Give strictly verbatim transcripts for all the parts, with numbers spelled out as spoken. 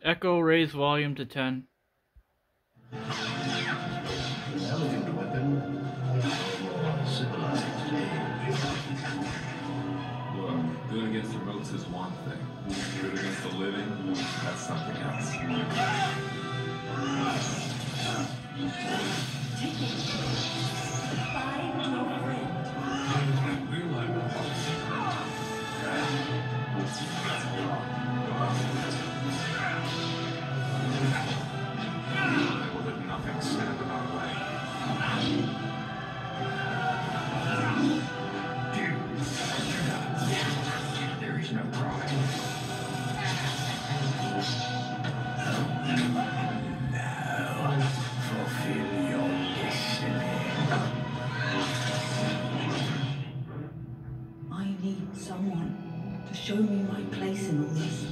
Echo, raise volume to ten. An elegant weapon, civilized age. Look, good against the ropes is one thing. Good against the living, that's something else. Take it. Find your friend. We're like I will let nothing stand in our way. There is no pride. Now, fulfill your destiny. I need someone to show me my place in all this.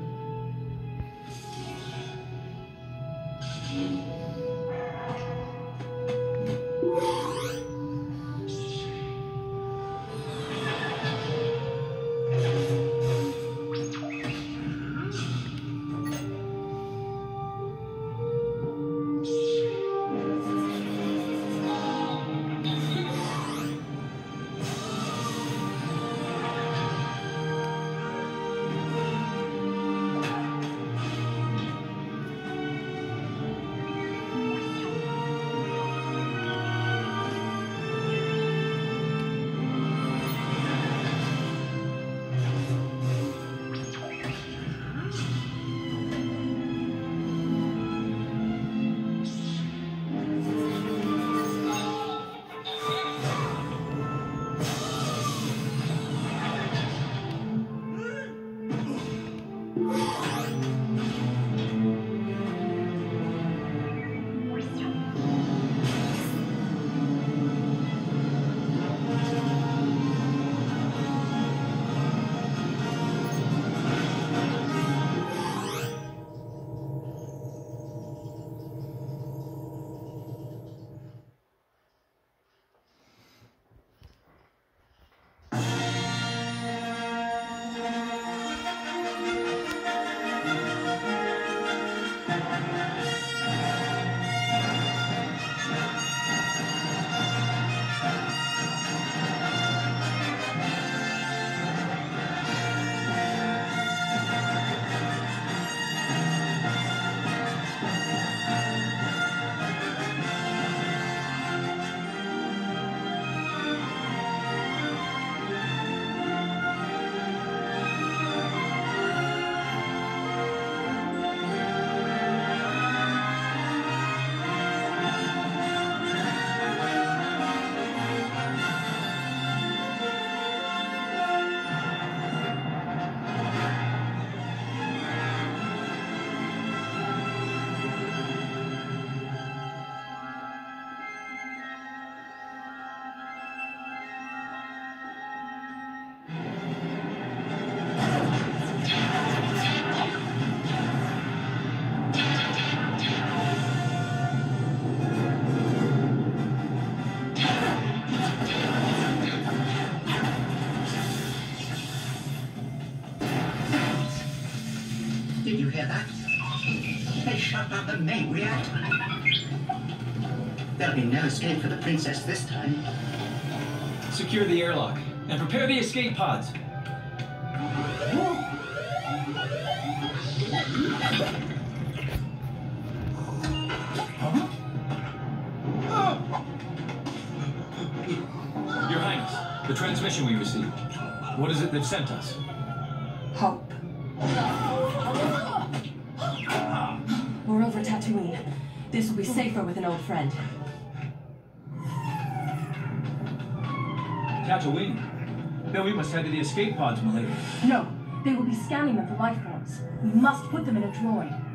Did you hear that? They shut down the main reactor. There'll be no escape for the princess this time. Secure the airlock and prepare the escape pods. Your Highness, the transmission we received. What is it they've sent us? Hope. We're over Tatooine. This will be safer with an old friend. Tatooine? Then we must head to the escape pods, Milady. No, they will be scanning them for life forms. We must put them in a droid.